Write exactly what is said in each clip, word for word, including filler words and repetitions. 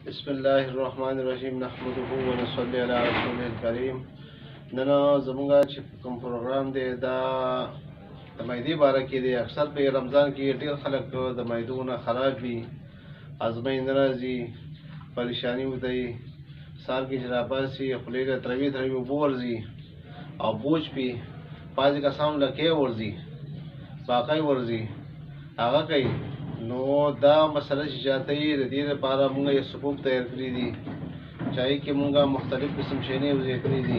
بسم الله الرحمن الرحیم نحمده ونصلي علی رسوله الکریم. نن زمونږ چې کوم پروګرام دی دا د معدې باره کې دی. اکثر په رمضان کې ډېر خلک د معدو نه خراب وي، ازموینې نه راځي، پریشاني ودی، سار کې چې راباسي خولې ته تروي تروي اوبه ورځي او بوج پي بعضې کسان لکې ورځي، باقی ورځي، هغه کوي. نو دا مسله چې چاته یې د دې لپاره مونږ یو صفوف تیار کړي دي، چای کې مونږ مختلف قسم شینې وضع کړي دي.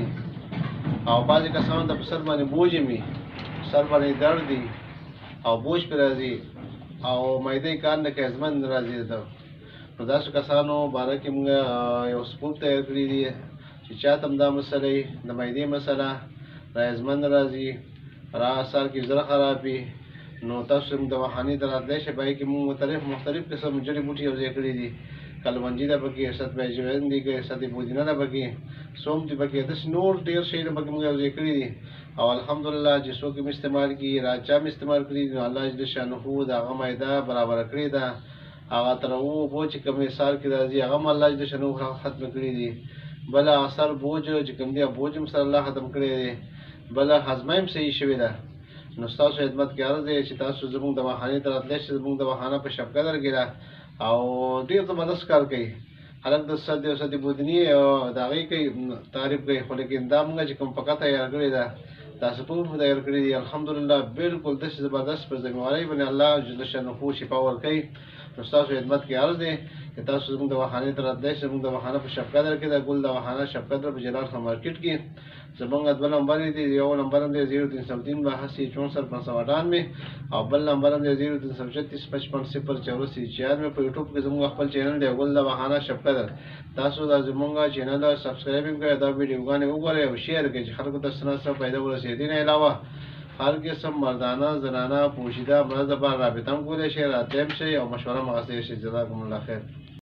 او بعضې کسانو ته په سر باندې بوج وي، سر باندې درد دي او بوج پرې راځي او معده یې کار نه کوي، ازمن راځي ده. نو داسې کسانو باره کې مونږ یو صفوف تیار کړي دي چې چاته هم دا مسله یې د معدې مسله را ازمن راځي، را سر کې زړه خراب وي، نو تاسو هم دواخانې ته راتلی شئ. پای کې مونږ مختلف مختلف قسم جړي بوټي یوځای کړي دي. کلونجي ده پکې، ست بیجوین دي، ست پودینه ده پکې، سوم دي پکې، داسې نور ډېر شیونه پکې مونږ یوځای کړي دي. او الحمدلله چې څوک یې استعمال کړي، راچا هم استعمال کړي دي، نو الله جل شانه د هغه معده برابره کړې ده. هغه تر اوبو چې کومې سال کې راځي هغه هم الله جل شانه ختم کړي دي. بله اثر بوج چې کوم دی بوج هم سره الله ختم کړی دی. بله هضمه هم صحیح شوې ده. نو ستاسو خدمت کې عرض دی چې تاسو زموږ دواخانې ته راتلی شئ. زموږ دواخانه په شب قدر کې ده او ډېر زبردست کار کوي. هلک د سد او سد بودني او د هغې کوي تعریف کوي، خو لیکن دا مونږ چې کوم پکه تیار کړې ده، دا صفوف تیار کړي دي، الحمدلله بالکل داسې زبردست په ذمهوارۍ باندې الله جل شانه شفا ورکوي. نو ستاسو خدمت کې عرض دی چې تاسو زموږ دواخانې ته راتلی شئ. زموږ دواخانه په شب قدر کې ده، ګل دواخانه شب قدر په جلال خان مارکیټ کې. زمونږ دوه نمبر دي، یو نمبر هم دی زیرو تین سو تین باسی چونسٹھ پانچ سو اٹھانوے او بل نمبر هم دی زیرو تین سو چھتیس پچپن صفر چوراسی چھیانوے. په یوټیوب کې زموږ خپل چینل دی ګل دواخانه شب قدر. تاسو دا زموږ چینل سبسکرایب هم کړئ، دا ویډیوګانې وګورئ او شیر کړئ چې خلکو ته څه نه څه فایده ورسېږي. دې نه علاوه هر قسم مردانه زنانه پوشیده مرض لپاره رابطه هم کولی شئ، راتلی هم شئ او مشوره هم اخیستی شئ. جزاکم الله خیر.